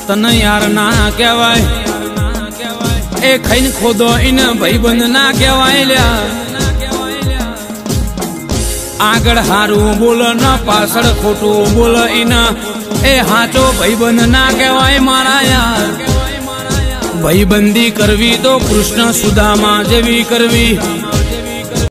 तने यार ना कहवाय ए खाइन खोदो इन भाईबंध ना कहवाय ल्या आगळ हारू बोल न पाछळ खोटू बोल इन ए हाचो भाईबंध ना कहवाय मारा यार भाईबंदी करवी तो कृष्ण सुदामा जेवी करवी।